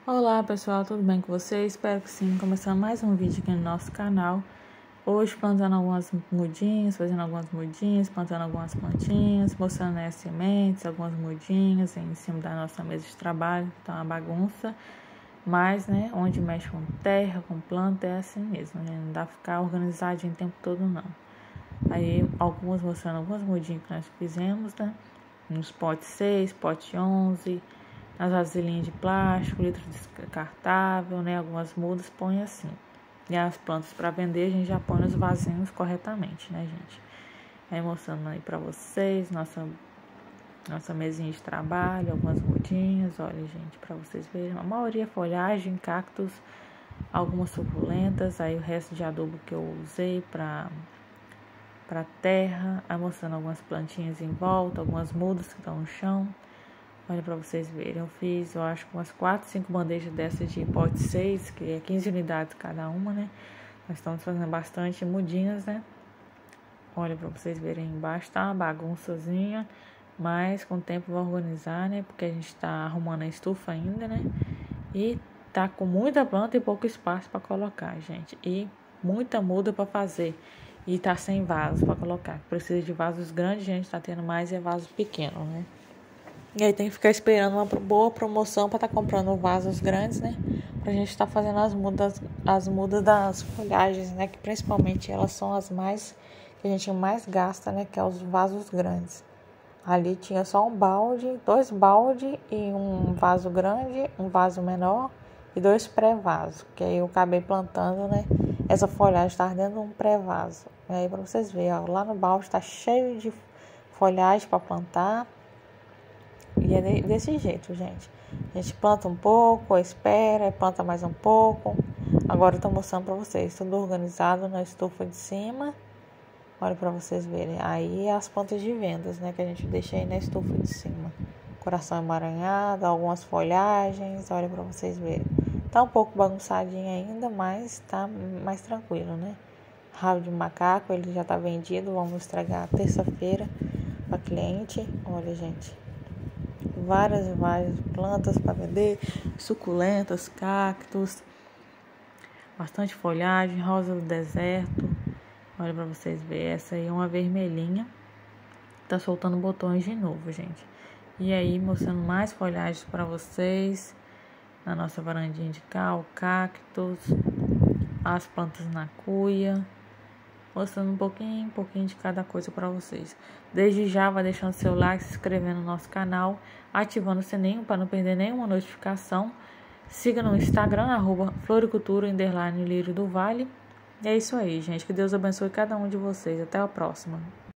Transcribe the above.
Olá pessoal, tudo bem com vocês? Espero que sim. Começando mais um vídeo aqui no nosso canal. Hoje plantando algumas mudinhas, fazendo algumas mudinhas, plantando algumas plantinhas, mostrando as sementes, algumas mudinhas em cima da nossa mesa de trabalho. Tá uma bagunça, mas né, onde mexe com terra, com planta é assim mesmo, né? Não dá pra ficar organizadinho o tempo todo não. Aí algumas mostrando algumas mudinhas que nós fizemos, né? Nos potes 6, pote 11, nas vasilhinhas de plástico, litro descartável, né? Algumas mudas põe assim. E as plantas para vender a gente já põe nos vasinhos corretamente, né, gente? Aí mostrando aí para vocês nossa mesinha de trabalho, algumas mudinhas, olha, gente, para vocês verem. A maioria é folhagem, cactos, algumas suculentas, aí o resto de adubo que eu usei para terra, aí mostrando algumas plantinhas em volta, algumas mudas que estão no chão. Olha para vocês verem, eu fiz, eu acho, umas 4, 5 bandejas dessas de pote 6, que é 15 unidades cada uma, né? Nós estamos fazendo bastante mudinhas, né? Olha para vocês verem embaixo, tá uma bagunçazinha, mas com o tempo vou organizar, né? Porque a gente tá arrumando a estufa ainda, né? E tá com muita planta e pouco espaço para colocar, gente. E muita muda para fazer. E tá sem vasos para colocar. Precisa de vasos grandes, gente, tá tendo mais vasos pequenos, né? E aí tem que ficar esperando uma boa promoção para estar comprando vasos grandes, né? Pra gente estar fazendo as mudas das folhagens, né? Que principalmente elas são as mais que a gente mais gasta, né? Que é os vasos grandes. Ali tinha só um balde, 2 baldes e um vaso grande, um vaso menor e 2 pré-vasos. Que aí eu acabei plantando, né? Essa folhagem está dentro de um pré-vaso. E aí para vocês verem, ó, lá no balde está cheio de folhagem para plantar. E é desse jeito, gente. A gente planta um pouco, espera, planta mais um pouco. Agora eu tô mostrando pra vocês, tudo organizado na estufa de cima. Olha pra vocês verem. Aí as plantas de vendas, né, que a gente deixa aí na estufa de cima. Coração emaranhado, algumas folhagens, olha pra vocês verem. Tá um pouco bagunçadinho ainda, mas tá mais tranquilo, né? Rabo de macaco, ele já tá vendido, vamos entregar terça-feira pra cliente. Olha, gente. Várias plantas para vender, suculentas, cactos, bastante folhagem, rosa do deserto. Olha para vocês verem, essa aí é uma vermelhinha, tá soltando botões de novo, gente. E aí mostrando mais folhagens para vocês na nossa varandinha de cal, cactos, as plantas na cuia. Mostrando um pouquinho de cada coisa para vocês. Desde já, vai deixando seu like, se inscrevendo no nosso canal, ativando o sininho para não perder nenhuma notificação. Siga no Instagram, @floricultura_lírio do Vale. E é isso aí, gente. Que Deus abençoe cada um de vocês. Até a próxima.